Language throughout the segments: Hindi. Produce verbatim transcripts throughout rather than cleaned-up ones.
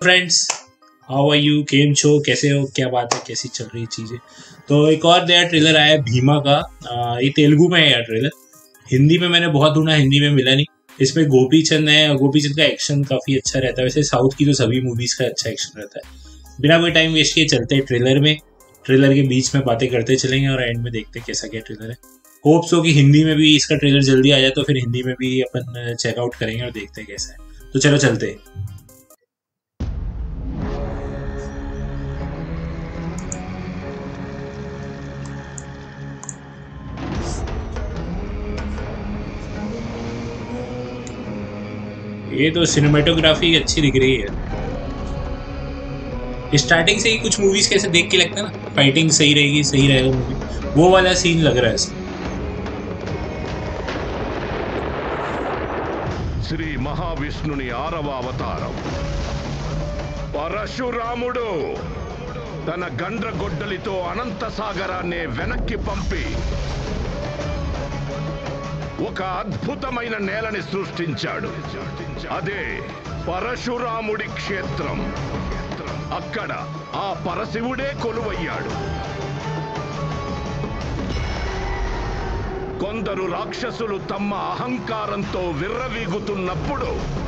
फ्रेंड्स, हाउ आर यू, केम छो, कैसे हो, क्या बात है, कैसी चल रही चीज़ें। तो एक और नया ट्रेलर आया है भीमा का। आ, ये तेलुगु में है यार ट्रेलर। हिंदी में मैंने बहुत ढूंढा, हिंदी में मिला नहीं। इसमें गोपी चंद है और गोपी चंद का एक्शन काफ़ी अच्छा रहता है। वैसे साउथ की तो सभी मूवीज़ का अच्छा एक्शन रहता है। बिना कोई टाइम वेस्ट किए चलते हैं ट्रेलर में। ट्रेलर के बीच में बातें करते चलेंगे और एंड में देखते हैं कैसा क्या ट्रेलर है। होप्स हो कि हिंदी में भी इसका ट्रेलर जल्दी आ जाए, तो फिर हिंदी में भी अपन चेकआउट करेंगे और देखते हैं कैसा है। तो चलो चलते हैं। ये तो सिनेमेटोग्राफी अच्छी दिख रही है। स्टार्टिंग से ही कुछ मूवीज कैसे देख के लगता है ना, फाइटिंग सही रहेगी, सही रहेगा मूवी, वो वाला सीन लग रहा है इसमें। శ్రీ మహావిష్ణుని ఆరవ అవతారం పరశురాముడు తన గండ్రగొడ్డలితో అనంత సాగరాన్ని వెనక్కి పంపి ఒక అద్భుతమైన నేలని సృష్టించాడు. అదే పరశురాముడి క్షేత్రం. అక్కడ ఆ పరశివుడే కొలువయ్యాడు. కొందరు రాక్షసులు తమ అహంకారంతో విర్రవీగుతున్నప్పుడు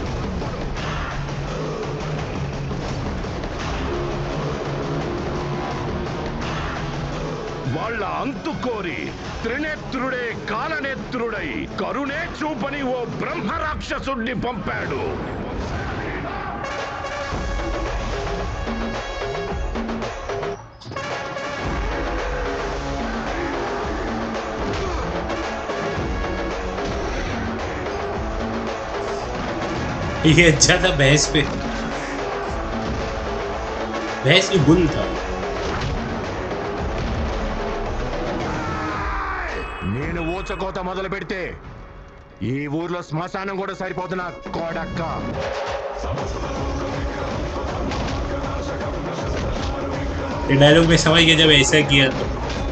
వాళ్ళ అంతు కోరి త్రినేత్రుడే కాలనేత్రుడై కరుణే చూపని ఓ బ్రహ్మ రాక్షసుడిని పంపాడు. ये अच्छा था भैंस पे, भैंस की बुल था। నేను ఊచకోత మొదలు పెడితే ఈ ఊర్లో శ్మశానం కూడా సరిపోతున్నా కోడక్క. ये डायलॉग में समझ गया जब ऐसा किया तो।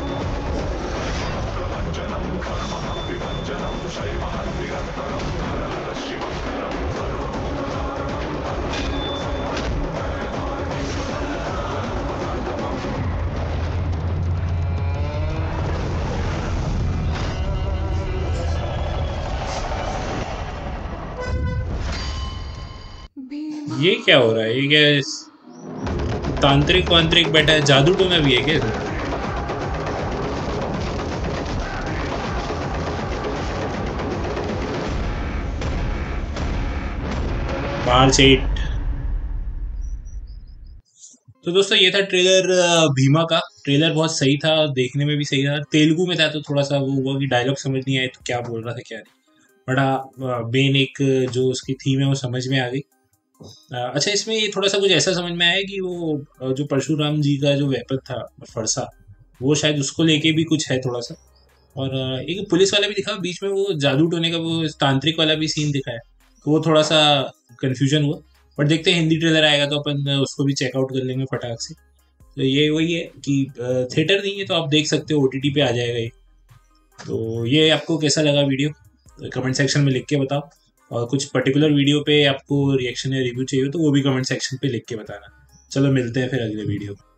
ये क्या हो रहा है? ये क्या तांत्रिक वांत्रिक बैठा है? जादू टोना भी है क्या? March eight. तो दोस्तों ये था ट्रेलर भीमा का। ट्रेलर बहुत सही था, देखने में भी सही था। तेलुगु में था तो थोड़ा सा वो हुआ कि डायलॉग समझ नहीं आए तो क्या बोल रहा था क्या नहीं। बड़ा मेन एक जो उसकी थीम है वो समझ में आ गई। अच्छा, इसमें ये थोड़ा सा कुछ ऐसा समझ में आया कि वो जो परशुराम जी का जो वेपन था फरसा, वो शायद उसको लेके भी कुछ है थोड़ा सा। और एक पुलिस वाला भी दिखा बीच में, वो जादू टोने का वो तांत्रिक वाला भी सीन दिखा है, तो वो थोड़ा सा कंफ्यूजन हुआ। बट देखते हैं, हिंदी ट्रेलर आएगा तो अपन उसको भी चेकआउट कर लेंगे फटाक से। तो ये वही है कि थिएटर नहीं है तो आप देख सकते हो, ओटीटी पे आ जाएगा ये। तो ये आपको कैसा लगा वीडियो कमेंट सेक्शन में लिख के बताओ। और कुछ पर्टिकुलर वीडियो पे आपको रिएक्शन या रिव्यू चाहिए तो वो भी कमेंट सेक्शन पे लिख के बताना। चलो मिलते हैं फिर अगले वीडियो में।